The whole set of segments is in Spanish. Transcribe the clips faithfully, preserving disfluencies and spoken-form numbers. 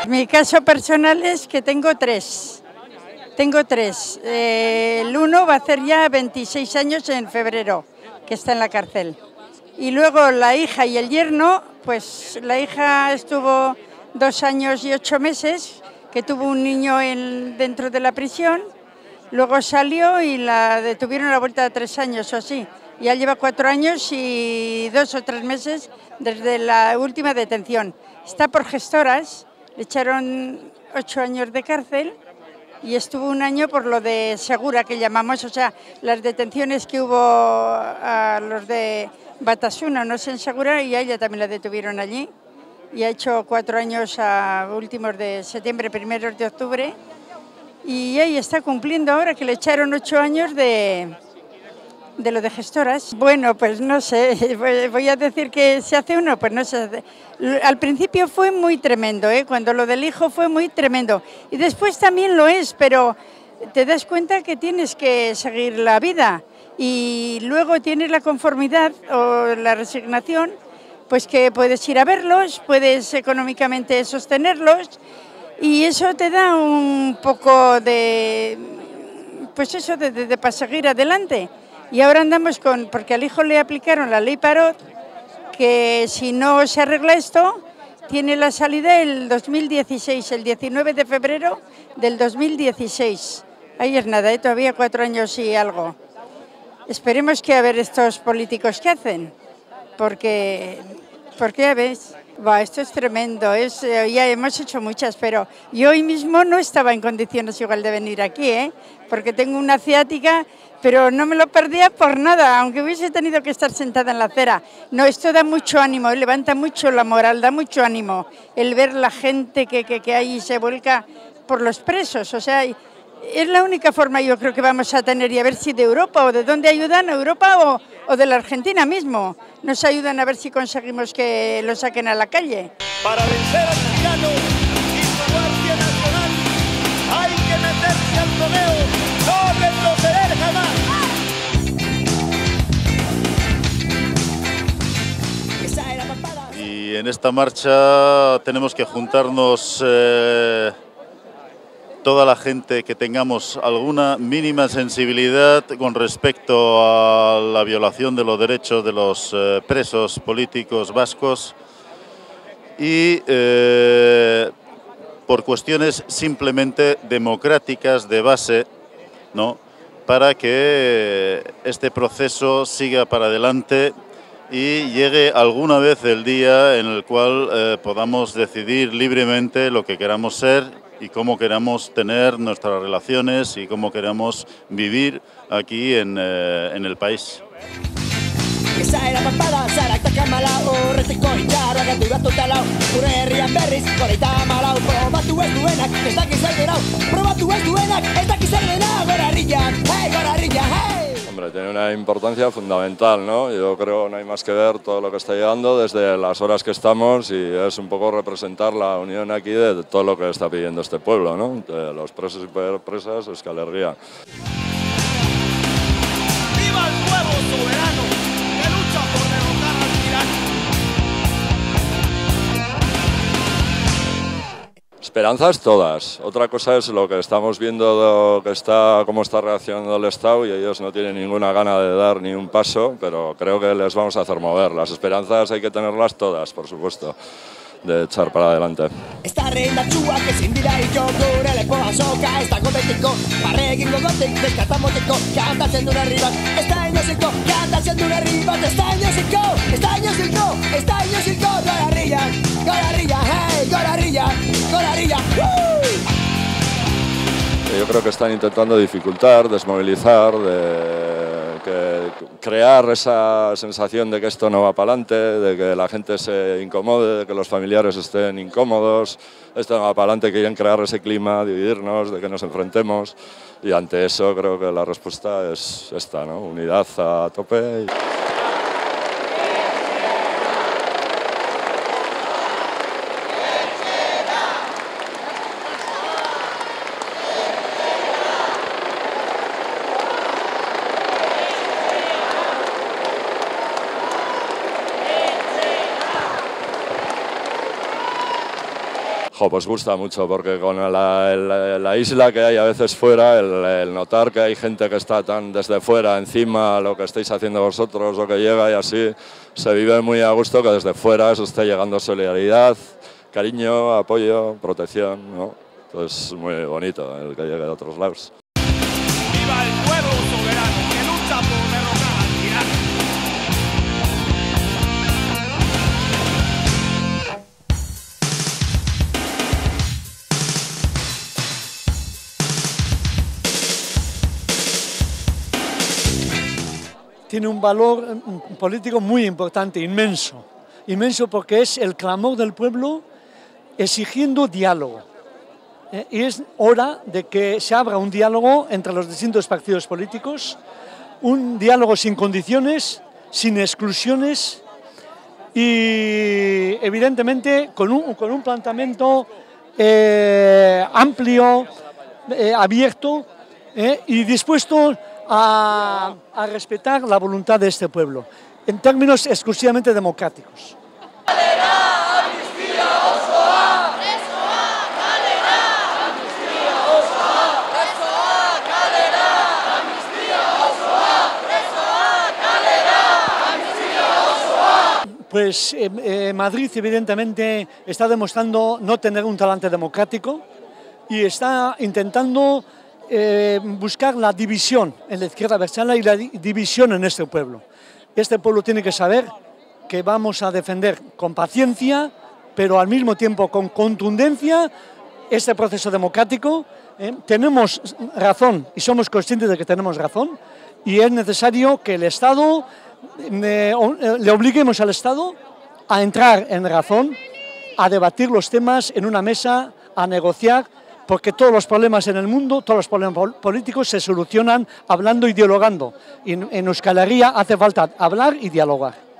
mi caso personal es que tengo tres. Tengo tres. Eh, el uno va a hacer ya veintiséis años en febrero, que está en la cárcel. Y luego la hija y el yerno, pues la hija estuvo dos años y ocho meses, que tuvo un niño en, dentro de la prisión. Luego salió y la detuvieron a la vuelta de tres años o así. Ya lleva cuatro años y dos o tres meses desde la última detención. Está por gestoras, le echaron ocho años de cárcel y estuvo un año por lo de Segura, que llamamos, o sea, las detenciones que hubo a los de Batasuna, no sé, en Segura, y a ella también la detuvieron allí. Y ha hecho cuatro años a últimos de septiembre, primeros de octubre. Y ahí está cumpliendo ahora, que le echaron ocho años de, de lo de gestoras. Bueno, pues no sé, voy a decir que se hace uno, pues no sé. Al principio fue muy tremendo, ¿eh? Cuando lo del hijo fue muy tremendo. Y después también lo es, pero te das cuenta que tienes que seguir la vida. Y luego tienes la conformidad o la resignación, pues que puedes ir a verlos, puedes económicamente sostenerlos. Y eso te da un poco de, pues eso, de, de, de para seguir adelante. Y ahora andamos con, porque al hijo le aplicaron la ley Parot, que si no se arregla esto, tiene la salida el dos mil dieciséis, el diecinueve de febrero del dos mil dieciséis. Ahí es nada, ¿eh? Todavía cuatro años y algo. Esperemos que a ver estos políticos qué hacen, porque, porque ya ves... Va, esto es tremendo, es, eh, ya hemos hecho muchas, pero yo hoy mismo no estaba en condiciones igual de venir aquí, ¿eh? Porque tengo una ciática, pero no me lo perdía por nada, aunque hubiese tenido que estar sentada en la acera. No, esto da mucho ánimo, levanta mucho la moral, da mucho ánimo el ver la gente que, que, que hay y se vuelca por los presos, o sea... Es la única forma, yo creo, que vamos a tener, y a ver si de Europa o de dónde ayudan, Europa o, o de la Argentina mismo. Nos ayudan a ver si conseguimos que lo saquen a la calle. Para vencer al tirano y su Guardia Nacional hay que meterse al torneo, no retroceder jamás. Y en esta marcha tenemos que juntarnos... Eh... toda la gente que tengamos alguna mínima sensibilidad con respecto a la violación de los derechos de los eh, presos políticos vascos y eh, por cuestiones simplemente democráticas de base, ¿no? Para que este proceso siga para adelante y llegue alguna vez el día en el cual eh, podamos decidir libremente lo que queramos ser y cómo queramos tener nuestras relaciones y cómo queramos vivir aquí en, eh, en el país. Hombre, tiene una importancia fundamental, ¿no? Yo creo que no hay más que ver todo lo que está llegando desde las horas que estamos y es un poco representar la unión aquí de todo lo que está pidiendo este pueblo, ¿no? De los presos y presas, Euskal Herria. ¡Viva el pueblo soberano que lucha por derrotar al tirano! Esperanzas todas. Otra cosa es lo que estamos viendo, que está, cómo está reaccionando el Estado y ellos no tienen ninguna gana de dar ni un paso, pero creo que les vamos a hacer mover. Las esperanzas hay que tenerlas todas, por supuesto, de echar para adelante. Esta reina chua que sin dira y yo gure le poa soka esta gobetik barregin gogotik deskartamoteko canta siendo una rival esta año cinco canta siendo una rival esta año cinco esta año cinco esta año cinco Gorarilla Gorarilla hey Gorarilla Gorarilla Yo creo que están intentando dificultar, desmovilizar, de que crear esa sensación de que esto no va para adelante, de que la gente se incomode, de que los familiares estén incómodos. Esto no va para adelante, quieren crear ese clima, dividirnos, de que nos enfrentemos. Y ante eso creo que la respuesta es esta, ¿no? Unidad a tope. Jo, pues gusta mucho, porque con la, la, la isla que hay a veces fuera, el, el notar que hay gente que está tan desde fuera, encima, lo que estáis haciendo vosotros, lo que llega y así, se vive muy a gusto que desde fuera eso esté llegando solidaridad, cariño, apoyo, protección, ¿no? Entonces es muy bonito el que llegue de otros lados. ¡Viva el pueblo soberano que lucha por derrocar al tirano! Tiene un valor político muy importante, inmenso. Inmenso porque es el clamor del pueblo exigiendo diálogo. Eh, y es hora de que se abra un diálogo entre los distintos partidos políticos, un diálogo sin condiciones, sin exclusiones y evidentemente con un, con un planteamiento eh, amplio, eh, abierto eh, y dispuesto A, a respetar la voluntad de este pueblo, en términos exclusivamente democráticos. Pues eh, eh, Madrid evidentemente está demostrando no tener un talante democrático y está intentando Eh, buscar la división en la izquierda abertzale y la di división en este pueblo. Este pueblo tiene que saber que vamos a defender con paciencia, pero al mismo tiempo con contundencia, este proceso democrático. Eh, tenemos razón y somos conscientes de que tenemos razón y es necesario que el Estado, eh, le obliguemos al Estado a entrar en razón, a debatir los temas en una mesa, a negociar, porque todos los problemas en el mundo, todos los problemas políticos se solucionan hablando y dialogando. Y en, en Euskal Herria hace falta hablar y dialogar.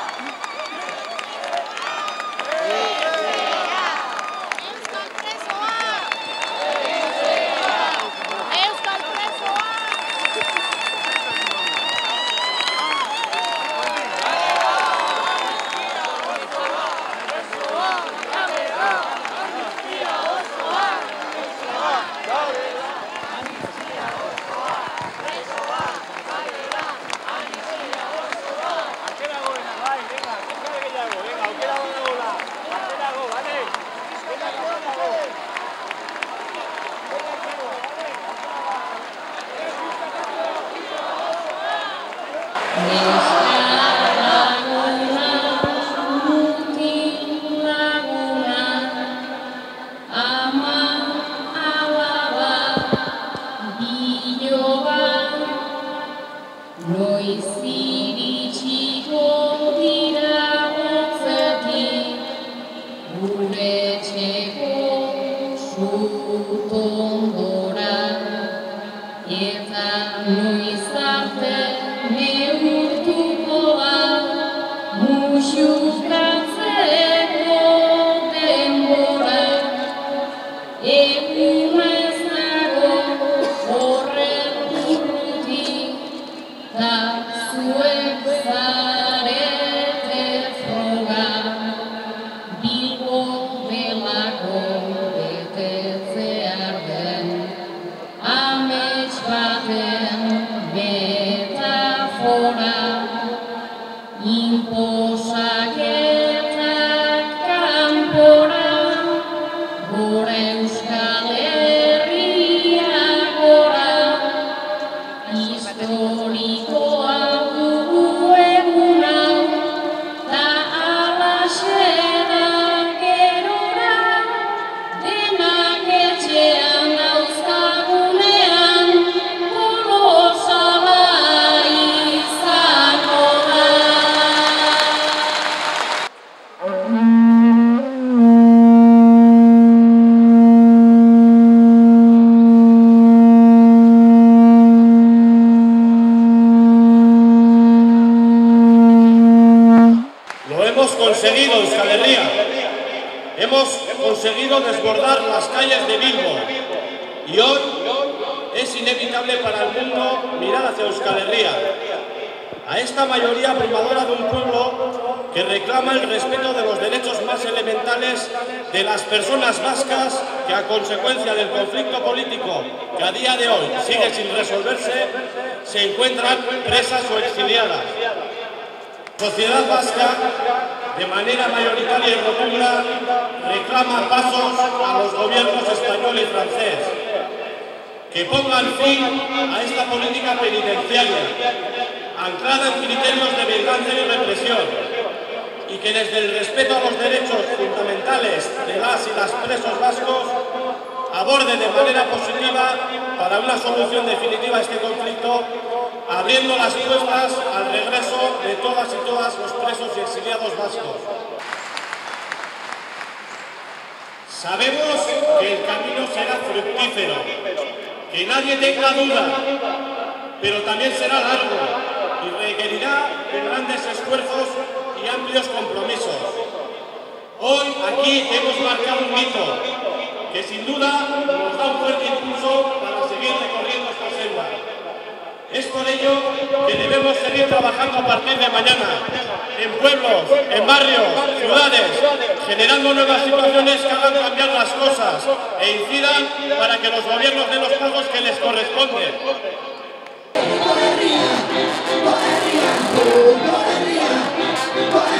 Hemos conseguido desbordar las calles de Bilbo y hoy es inevitable para el mundo mirar hacia Euskal Herria, a esta mayoría abrumadora de un pueblo que reclama el respeto de los derechos más elementales de las personas vascas que, a consecuencia del conflicto político que a día de hoy sigue sin resolverse, se encuentran presas o exiliadas. La sociedad vasca, de manera mayoritaria y rotunda, reclama pasos a los gobiernos español y francés que pongan fin a esta política penitenciaria, anclada en criterios de venganza y represión, y que desde el respeto a los derechos fundamentales de las y las presos vascos aborde de manera positiva para una solución definitiva a este conflicto, abriendo las puertas al regreso de todas y todas los presos y exiliados vascos. Sabemos que el camino será fructífero, que nadie tenga duda, pero también será largo y requerirá de grandes esfuerzos y amplios compromisos. Hoy aquí hemos marcado un hito que sin duda nos da un fuerte impulso para seguir recorriendo esta senda. Es por ello que debemos seguir trabajando a partir de mañana, en pueblos, en barrios, ciudades, generando nuevas situaciones que hagan cambiar las cosas e incidan para que los gobiernos den los pasos que les corresponden. Por